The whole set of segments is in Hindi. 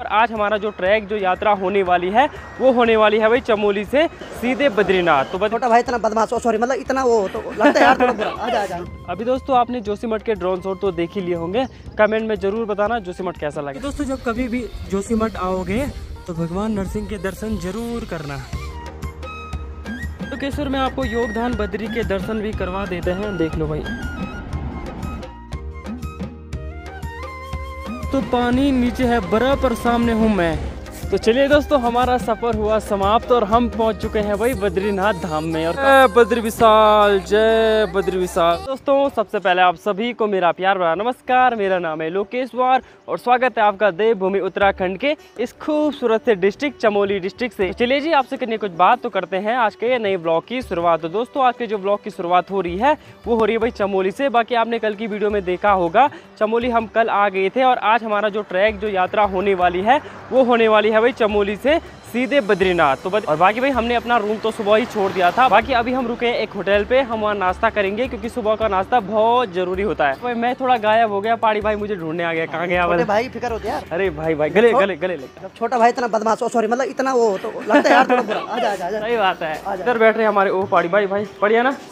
और आज हमारा जो ट्रैक जो यात्रा होने वाली है वो होने वाली है भाई चमोली से सीधे बद्रीनाथ। तो छोटा भाई इतना बदमाश, सॉरी मतलब इतना वो तो लगता है यार थोड़ा बुरा। आजा आजा। अभी दोस्तों आपने जोशीमठ के ड्रोन शॉट तो देख ही लिए होंगे, कमेंट में जरूर बताना जोशीमठ कैसा लगे। दोस्तों जब कभी भी जोशीमठ आओगे तो भगवान नरसिंह के दर्शन जरूर करना। तो केसर में आपको योगदान बद्री के दर्शन भी करवा देते हैं, देख लो भाई। तो पानी नीचे है बर्फ और सामने हूँ मैं। तो चलिए दोस्तों हमारा सफर हुआ समाप्त और हम पहुंच चुके हैं भाई बद्रीनाथ धाम में। और जय बद्री विशाल, जय बद्री विशाल। दोस्तों सबसे पहले आप सभी को मेरा प्यार भरा नमस्कार। मेरा नाम है लोकेश्वर और स्वागत है आपका देवभूमि उत्तराखंड के इस खूबसूरत से डिस्ट्रिक्ट चमोली डिस्ट्रिक्ट से। चलिए जी आपसे करने कुछ बात तो करते हैं आज के नए ब्लॉग की शुरुआत। तो दोस्तों आज के जो ब्लॉग की शुरुआत हो रही है वो हो रही है भाई चमोली से। बाकी आपने कल की वीडियो में देखा होगा चमोली हम कल आ गए थे और आज हमारा जो ट्रैक जो यात्रा होने वाली है वो होने वाली है भाई चमोली से सीधे बद्रीनाथ। तो और बाकी भाई हमने अपना रूम तो सुबह ही छोड़ दिया था। बाकी अभी हम रुके हैं एक होटल पे, हम वहाँ नाश्ता करेंगे क्योंकि सुबह का नाश्ता बहुत जरूरी होता है। भाई मैं थोड़ा गायब हो गया, पहाड़ी भाई मुझे ढूंढने आ गया, कहाँ गया भाई? फिक्र होती है यार। अरे भाई भाई गले गले गले लग। छोटा भाई इतना बदमाश, सॉरी मतलब इतना वो तो लगता है यार थोड़ा बुरा। आजा आजा। सही बात है, इधर बैठ रहे हमारे ओ पहाड़ी भाई। भाई बढ़िया ना।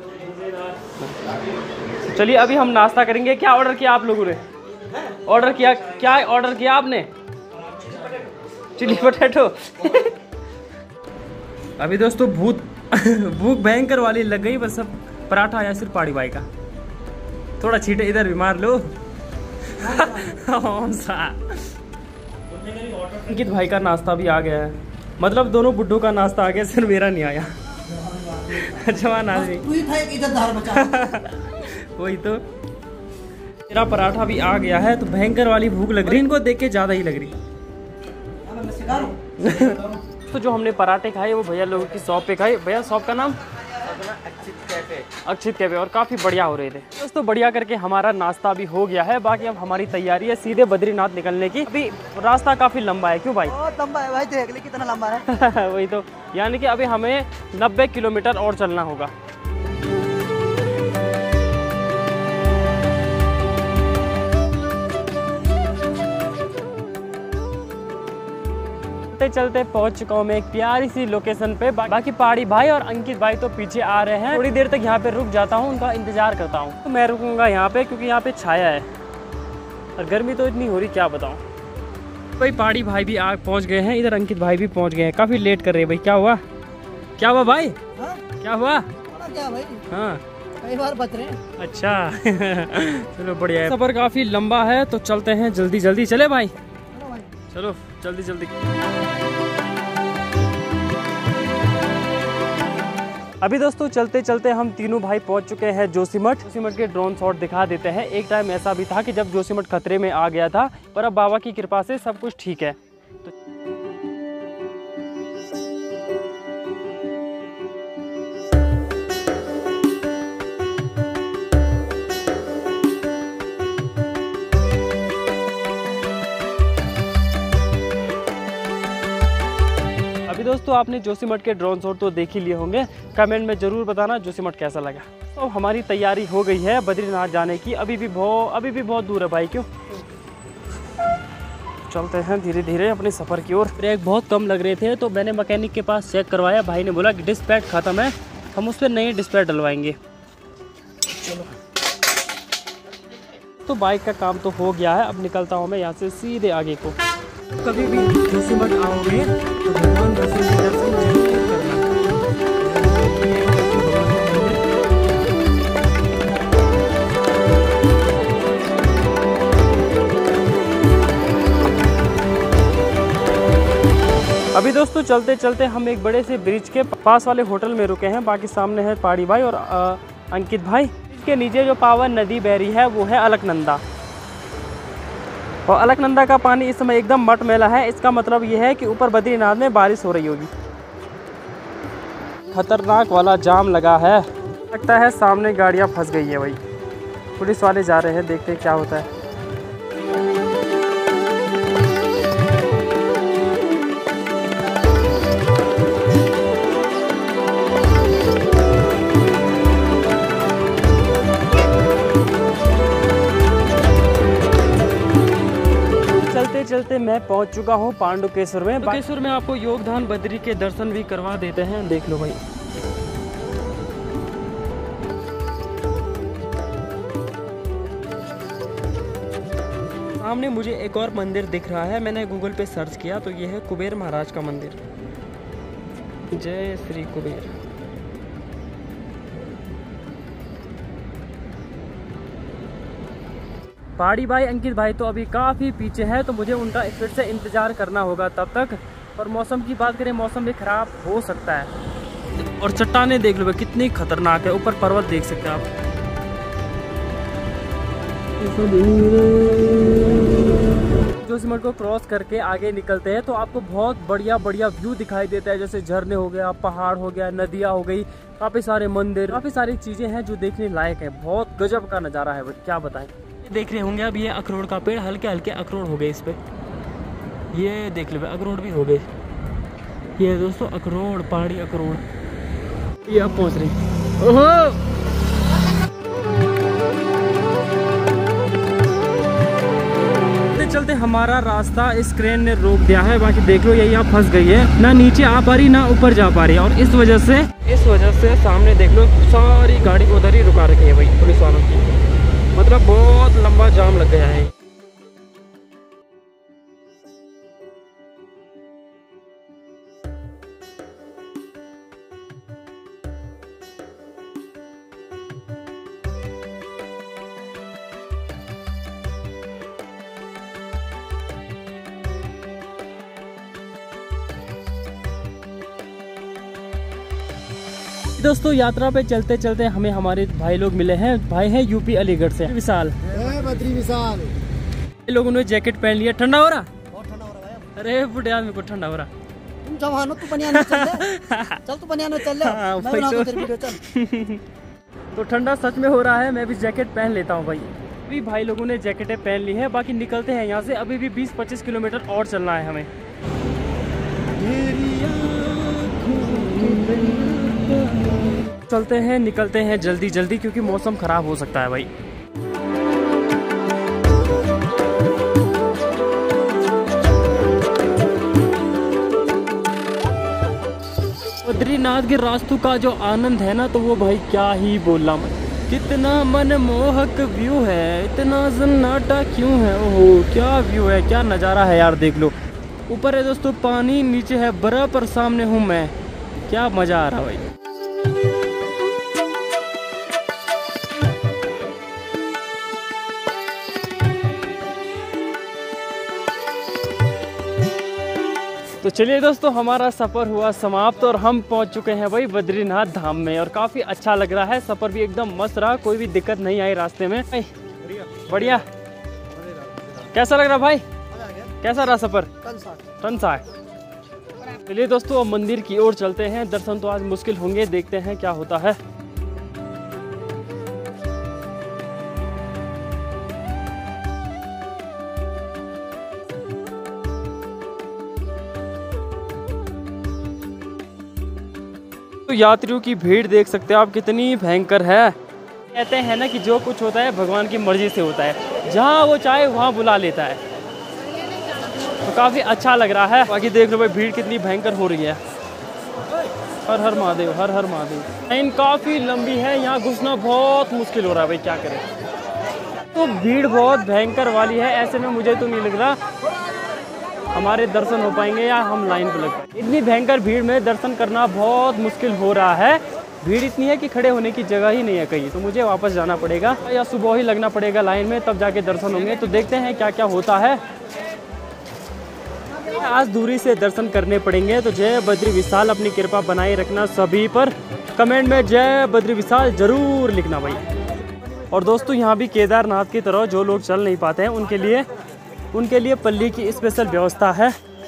चलिए अभी हम नाश्ता करेंगे। क्या ऑर्डर किया आप लोगों ने? ऑर्डर किया क्या? ऑर्डर किया आपने? Chilli potato. अभी दोस्तों भूख भयंकर वाली लग गई, बस अब पराठा आया सिर्फ पहाड़ी भाई का। थोड़ा छींटे इधर भी मार लो। अंकित भाई का नाश्ता भी आ गया है, मतलब दोनों बुड्ढों का नाश्ता आ गया, सिर्फ मेरा नहीं आया। जवान आदमी वही तो। मेरा पराठा भी आ गया है, तो भयंकर वाली भूख लग रही, इनको देख के ज्यादा ही लग रही। तो जो हमने पराठे खाए वो भैया लोगों की शॉप पे खाए। भैया शॉप का नाम अक्षित कैफे और काफ़ी बढ़िया हो रहे थे दोस्तों। बढ़िया करके हमारा नाश्ता भी हो गया है। बाकी अब हमारी तैयारी है सीधे बद्रीनाथ निकलने की। अभी रास्ता काफ़ी लंबा है। क्यों भाई? बहुत लंबा है भाई, देख ले कितना लंबा है। वही तो, यानी कि अभी हमें 90 किलोमीटर और चलना होगा। चलते पहुंच चुका हूँ मैं एक प्यारी सी लोकेशन पे। बाकी पहाड़ी भाई और अंकित भाई तो पीछे आ रहे हैं। थोड़ी देर तक यहाँ पे रुक जाता हूँ, उनका इंतजार करता हूँ। तो मैं रुकूंगा यहाँ पे क्योंकि यहाँ पे छाया है और गर्मी तो इतनी हो रही क्या बताऊँ। भाई पहाड़ी भाई भी पहुँच गए हैं, इधर अंकित भाई भी पहुँच गए हैं। काफ़ी लेट कर रहे हैं भाई। क्या हुआ? क्या हुआ भाई? क्या हुआ? हाँ कई बार बच रहे हैं। अच्छा। चलो बढ़िया है। सफर काफ़ी लंबा है तो चलते हैं जल्दी जल्दी। चले भाई, चलो जल्दी जल्दी। अभी दोस्तों चलते चलते हम तीनों भाई पहुंच चुके हैं जोशीमठ। जोशीमठ के ड्रोन शॉट दिखा देते हैं। एक टाइम ऐसा भी था कि जब जोशीमठ खतरे में आ गया था, पर अब बाबा की कृपा से सब कुछ ठीक है। दोस्तों आपने जोशीमठ के ड्रोन शॉट तो देख ही लिए होंगे, कमेंट में जरूर बताना जोशीमठ कैसा लगा। तो हमारी तैयारी हो गई है बद्रीनाथ जाने की। अभी भी बहुत दूर है भाई। क्यों? चलते हैं धीरे धीरे अपने सफ़र की ओर। ब्रेक बहुत कम लग रहे थे तो मैंने मैकेनिक के पास चेक करवाया। भाई ने बोला कि डिस्क पैड ख़त्म है, हम उस पर नए डिस्क पैड डलवाएंगे। चलो तो बाइक का काम तो हो गया है, अब निकलता हूँ मैं यहाँ से सीधे आगे को। कभी भी जोशीमठ आओगे तो भगवान नरसिंह के दर्शन जरूर करना। अभी दोस्तों चलते चलते हम एक बड़े से ब्रिज के पास वाले होटल में रुके हैं। बाकी सामने है पहाड़ी भाई और अंकित भाई। इसके नीचे जो पावन नदी बह रही है वो है अलकनंदा, और अलकनंदा का पानी इस समय एकदम मटमैला है। इसका मतलब ये है कि ऊपर बद्रीनाथ में बारिश हो रही होगी। खतरनाक वाला जाम लगा है, लगता है सामने गाड़ियाँ फंस गई है भाई। पुलिस वाले जा रहे हैं, देखते हैं क्या होता है। चलते मैं पहुंच चुका हूं पांडुकेश्वर में। पांडुकेश्वर में आपको योगदान बद्री के दर्शन भी करवा देते हैं, देख लो भाई। सामने मुझे एक और मंदिर दिख रहा है, मैंने गूगल पे सर्च किया तो ये है कुबेर महाराज का मंदिर। जय श्री कुबेर। पहाड़ी भाई अंकित भाई तो अभी काफ़ी पीछे है, तो मुझे उनका फिर से इंतज़ार करना होगा तब तक। और मौसम की बात करें, मौसम भी ख़राब हो सकता है। और चट्टानें देख लो कितनी खतरनाक है, ऊपर पर्वत देख सकते हैं आप। जोशीमठ को क्रॉस करके आगे निकलते हैं तो आपको बहुत बढ़िया बढ़िया व्यू दिखाई देता है, जैसे झरने हो गया, पहाड़ हो गया, नदियाँ हो गई, काफ़ी सारे मंदिर, काफ़ी सारी चीज़ें हैं जो देखने लायक है। बहुत गजब का नज़ारा है, क्या बताएं। देख रहे होंगे अब ये अखरोट का पेड़, हल्के हल्के अखरोट हो गए इस पे, ये देख लो अखरोट भी हो गए। ये दोस्तों अखरोट, पहाड़ी अखरोट। ये अब पहुँच रही। ओहो चलते हमारा रास्ता इस क्रेन ने रोक दिया है, बाकी देख लो यही फंस गई है, ना नीचे आ पा रही ना ऊपर जा पा रही है। और इस वजह से सामने देख लो सारी गाड़ी को उधर ही रुका रखी है भाई पुलिस वालों की, मतलब बहुत लंबा जाम लग गया है। दोस्तों यात्रा पे चलते चलते हमें हमारे भाई लोग मिले हैं, भाई हैं यूपी अलीगढ़ से, विशाल। बद्री विशाल। लोगों ने जैकेट पहन लिया। ठंडा हो रहा? बहुत ठंडा हो रहा है। अरे बुढ़े आदमी को ठंडा हो रहा। तुम जवान हो, तू बनियान में चल ले। चल तू बनियान में चल ले। मैं बनाऊंगा तेरी वीडियो, चल। तो ठंडा सच में हो रहा है, मैं भी जैकेट पहन लेता हूँ भाई। अभी भाई लोगों ने जैकेटें पहन ली है, बाकी निकलते हैं यहाँ से। अभी भी 20-25 किलोमीटर और चलना है हमें। चलते हैं, निकलते हैं जल्दी जल्दी, क्योंकि मौसम खराब हो सकता है भाई। बद्रीनाथ के रास्तों का जो आनंद है ना, तो वो भाई क्या ही बोलना मैं। कितना मनमोहक व्यू है, इतना सन्नाटा क्यों है, ओहो क्या व्यू है, क्या नज़ारा है यार, देख लो। ऊपर है दोस्तों पानी, नीचे है बर्फ और सामने हूँ मैं, क्या मज़ा आ रहा भाई। तो चलिए दोस्तों, हमारा सफ़र हुआ समाप्त और हम पहुंच चुके हैं भाई बद्रीनाथ धाम में। और काफ़ी अच्छा लग रहा है, सफ़र भी एकदम मस्त रहा, कोई भी दिक्कत नहीं आई रास्ते में। बढ़िया। कैसा लग रहा भाई, कैसा रहा सफ़र? टनसा। चलिए दोस्तों अब मंदिर की ओर चलते हैं। दर्शन तो आज मुश्किल होंगे, देखते हैं क्या होता है। तो यात्रियों की भीड़ देख सकते हैं आप कितनी भयंकर है। कहते हैं ना कि जो कुछ होता है भगवान की मर्जी से होता है, जहाँ वो चाहे वहाँ बुला लेता है। तो काफ़ी अच्छा लग रहा है। बाकी देख लो भाई भीड़ कितनी भयंकर हो रही है। हर हर महादेव, हर हर महादेव। लाइन काफ़ी लंबी है, यहाँ घुसना बहुत मुश्किल हो रहा है भाई, क्या करें। तो भीड़ बहुत भयंकर वाली है, ऐसे में मुझे तो नहीं लग रहा हमारे दर्शन हो पाएंगे या हम लाइन पर लग पाएंगे। इतनी भयंकर भीड़ में दर्शन करना बहुत मुश्किल हो रहा है। भीड़ इतनी है कि खड़े होने की जगह ही नहीं है कहीं, तो मुझे वापस जाना पड़ेगा या सुबह ही लगना पड़ेगा लाइन में, तब जाके दर्शन होंगे। तो देखते हैं क्या क्या होता है। आज दूरी से दर्शन करने पड़ेंगे। तो जय बद्री विशाल, अपनी कृपा बनाए रखना सभी पर। कमेंट में जय बद्री विशाल जरूर लिखना भाई। और दोस्तों यहाँ भी केदारनाथ की तरह जो लोग चल नहीं पाते हैं उनके लिए पल्ली की स्पेशल व्यवस्था है।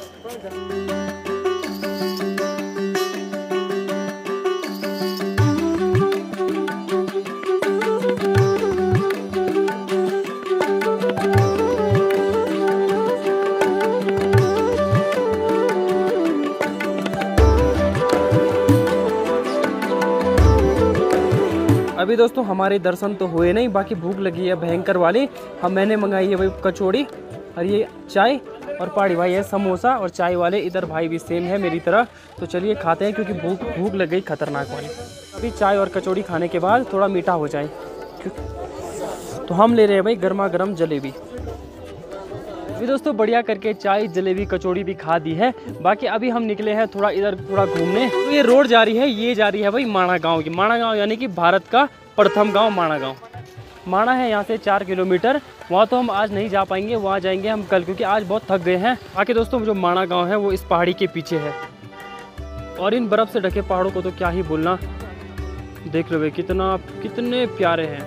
अभी दोस्तों हमारे दर्शन तो हुए नहीं, बाकी भूख लगी है भयंकर वाली। मैंने मंगाई है भाई कचौड़ी और ये चाय। और पहाड़ी भाई है समोसा, और चाय वाले इधर भाई भी सेम है मेरी तरह। तो चलिए खाते हैं, क्योंकि भूख लग गई खतरनाक वाली। अभी चाय और कचौड़ी खाने के बाद थोड़ा मीठा हो जाए, तो हम ले रहे हैं भाई गर्मा गर्म जलेबी। अभी दोस्तों बढ़िया करके चाय जलेबी कचौड़ी भी खा दी है। बाकी अभी हम निकले हैं थोड़ा इधर थोड़ा घूमने। तो ये रोड जा रही है, ये जा रही है भाई माणा गांव की। माणा गांव यानी कि भारत का प्रथम गांव माणा गांव। माणा है यहाँ से 4 किलोमीटर। वहाँ तो हम आज नहीं जा पाएंगे, वहाँ जाएंगे हम कल, क्योंकि आज बहुत थक गए हैं। बाकी दोस्तों जो माणा गाँव है वो इस पहाड़ी के पीछे है, और इन बर्फ़ से ढके पहाड़ों को तो क्या ही बोलना। देख लो भाई कितने प्यारे हैं।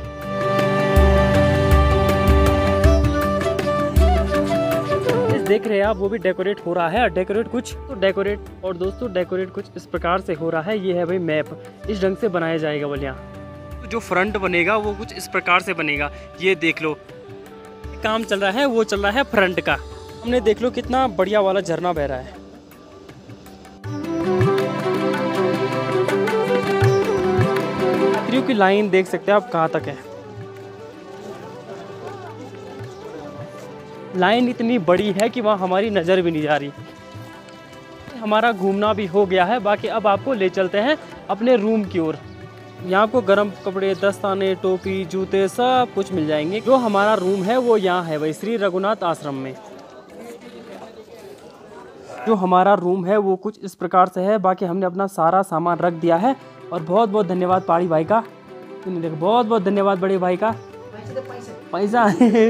देख रहे हैं आप, वो भी डेकोरेट हो रहा है। डेकोरेट कुछ इस प्रकार से हो रहा है। ये है भाई मैप, इस ढंग से बनाया जाएगा बोले। यहाँ जो फ्रंट बनेगा वो कुछ इस प्रकार से बनेगा। ये देख लो काम चल रहा है, वो चल रहा है फ्रंट का। हमने देख लो कितना बढ़िया वाला झरना बह रहा है। यात्रियों की लाइन देख सकते हैं आप कहाँ तक है। लाइन इतनी बड़ी है कि वहाँ हमारी नज़र भी नहीं जा रही। हमारा घूमना भी हो गया है। बाकी अब आपको ले चलते हैं अपने रूम की ओर। यहाँ आपको गर्म कपड़े, दस्ताने, टोपी, जूते सब कुछ मिल जाएंगे। जो हमारा रूम है वो यहाँ है भाई श्री रघुनाथ आश्रम में। जो हमारा रूम है वो कुछ इस प्रकार से है। बाकी हमने अपना सारा सामान रख दिया है। और बहुत बहुत धन्यवाद पहाड़ी भाई का, बहुत बहुत धन्यवाद बड़े भाई का। पैसा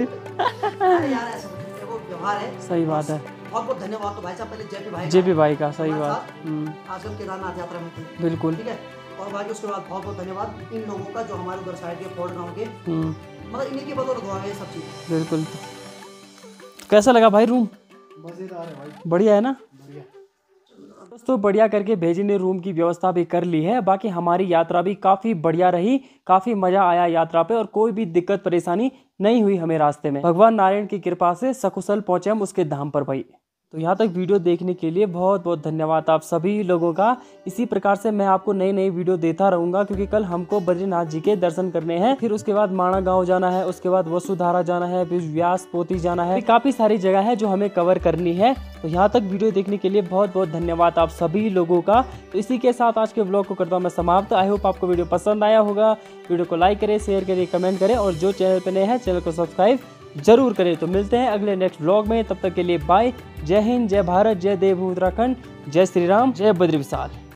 सही बात है। बहुत बहुत धन्यवाद तो भाई साहब पहले जेपी भाई का। सही बात। आश्रम केदारनाथ यात्रा में थे। बिल्कुल ठीक है। और बाकी उसके बाद बहुत बहुत धन्यवाद इन लोगों का जो हमारे उधर साइड के फोर्ट गाँव के, मतलब इन्हीं की बदौलत हुआ है ये सब चीज़। बिल्कुल। कैसा लगा भाई रूम? मजेदार है भाई, बढ़िया है ना। दोस्तों बढ़िया करके भेजी ने रूम की व्यवस्था भी कर ली है। बाकी हमारी यात्रा भी काफ़ी बढ़िया रही, काफ़ी मज़ा आया यात्रा पे, और कोई भी दिक्कत परेशानी नहीं हुई हमें रास्ते में। भगवान नारायण की कृपा से सकुशल पहुँचे हम उसके धाम पर भाई। तो यहाँ तक वीडियो देखने के लिए बहुत बहुत धन्यवाद आप सभी लोगों का। इसी प्रकार से मैं आपको नई नई वीडियो देता रहूँगा, क्योंकि कल हमको बद्रीनाथ जी के दर्शन करने हैं। फिर उसके बाद माणा गांव जाना है, उसके बाद वसुधारा जाना है, फिर व्यास पोती जाना है। काफ़ी सारी जगह है जो हमें कवर करनी है। तो यहाँ तक वीडियो देखने के लिए बहुत बहुत धन्यवाद आप सभी लोगों का। तो इसी के साथ आज के व्लॉग को करता हूँ मैं समाप्त। आई होप आपको वीडियो पसंद आया होगा। वीडियो को लाइक करें, शेयर करें, कमेंट करें, और जो चैनल पर नए हैं चैनल को सब्सक्राइब जरूर करें। तो मिलते हैं अगले नेक्स्ट व्लॉग में, तब तक के लिए बाय। जय हिंद, जय भारत, जय देव उत्तराखंड, जय श्री राम, जय बद्री विशाल।